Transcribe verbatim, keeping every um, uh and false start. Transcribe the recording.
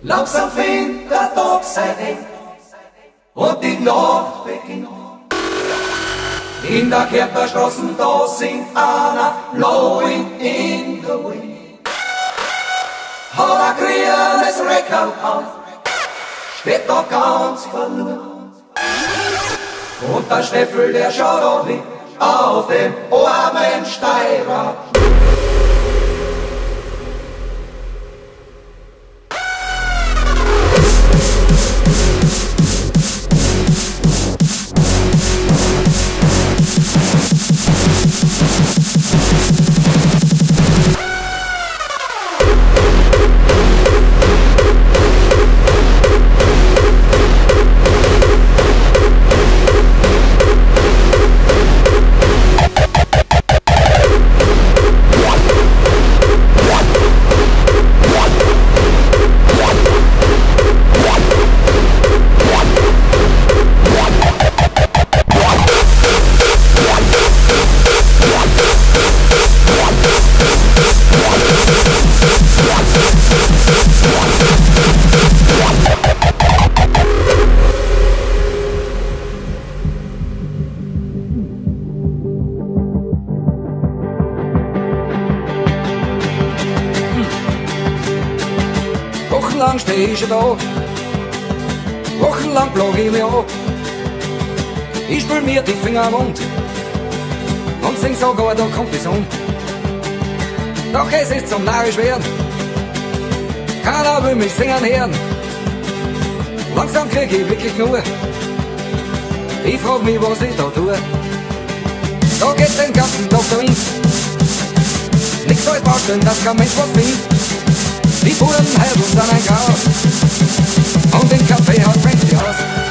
Langsam fängt der Tag sein Ende und die Nacht beginnt. In der Kärntnerstraße, da singt einer Blowing in the Wind. Hat ein grünes Reckerl an, steht da ganz verloren. Und der Steffel, der schaut auch hin auf den armen Steirer. Wochenlang steh ich da, wochenlang plag ich mich an. Ich spül mir die Finger am Mund und sing sogar, da kommt die Sonne. Doch es ist zum narrisch werden, keiner will mich singen hören. Langsam krieg ich wirklich nur, ich frag mich, was ich da tue. Da geht den ganzen Tag der Wind, nichts als Baustellen, dass kein Mensch was findet. Die Bullen halten uns an ein Chaos und den Kaffee hat Twinz aus.